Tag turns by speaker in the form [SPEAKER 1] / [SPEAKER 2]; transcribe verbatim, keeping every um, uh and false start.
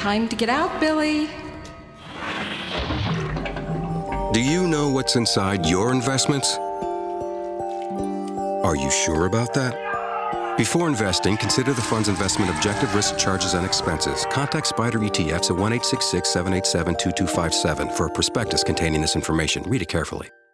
[SPEAKER 1] Time to get out, Billy.
[SPEAKER 2] Do you know what's inside your investments? Are you sure about that? Before investing, consider the fund's investment objective, risk, charges, and expenses. Contact SPDR E T Fs at one eight six six, seven eight seven, two two five seven for a prospectus containing this information. Read it carefully.